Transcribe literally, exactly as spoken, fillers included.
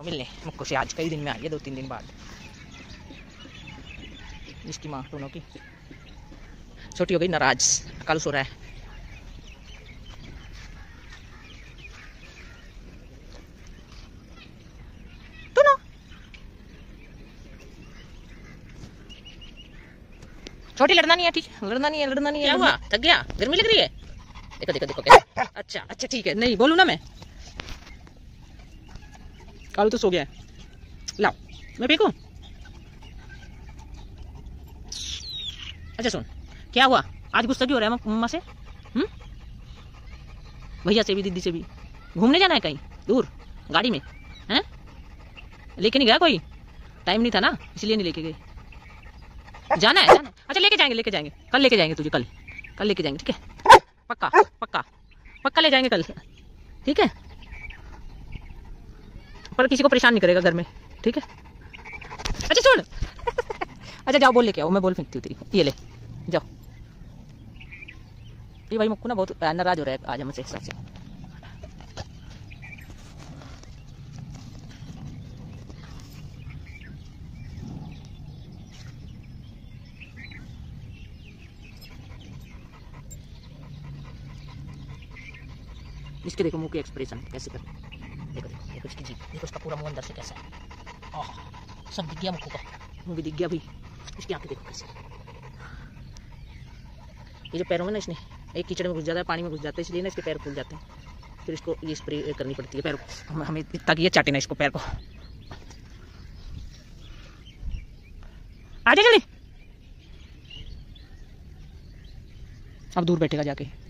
मिलने मुक्को से। आज कई दिन में आई है, दो तीन दिन बाद। इसकी माँ दोनों की छोटी हो गई नाराज, कल सो रहा है। तो ना छोटी लड़ना नहीं है, ठीक है, लड़ना नहीं है, लड़ना नहीं है। क्या हुआ, थक गया, गर्मी लग रही है? देखो देखो देखो कैसे। अच्छा अच्छा ठीक है, नहीं बोलू ना मैं। कालू तो सो गया है, लाओ मैं फेंकूं। अच्छा सुन, क्या हुआ, आज गुस्सा क्यों हो रहा है मम्मा से? हम्म, भैया से भी, दीदी से भी? घूमने जाना है कहीं दूर गाड़ी में? हैं, लेके नहीं गया कोई? टाइम नहीं था ना, इसलिए नहीं लेके गए। जाना है, जाना है। अच्छा लेके जाएंगे, लेके जाएंगे, कल लेके जाएंगे तुझे, कल कल लेके जाएंगे, ठीक है? पक्का पक्का पक्का ले जाएंगे कल, ठीक है? पर किसी को परेशान नहीं करेगा घर में, ठीक है? अच्छा सुन अच्छा जाओ बोल लेके आओ, मैं बोल फेंकती हूँ तेरी, ये ले जाओ। ये भाई मुक्कू ना बहुत नाराज हो रहा है आज हमसे सबसे। इसके देखो मुंह के एक्सप्रेशन कैसे कर, देखो देखो देखो इसकी जीभ, देखो इसका पूरा मुंह अंदर से कैसा है। आह, सब दिख गया मुक्कू का, मुंह भी दिख गया भाई। इसकी आंखें देखो कैसे। ये जो पैरों में ना, इसने एक कीचड़ में घुस जाता है, पानी में घुस जाता है, इसलिए ना इसके पैर फूल जाते हैं। फिर इसको ये स्प्रे करनी पड़ती है पैरों को, हमें, ताकि ये चाटे ना इसको पैर को। आजा जल्दी, अब दूर बैठेगा जाके।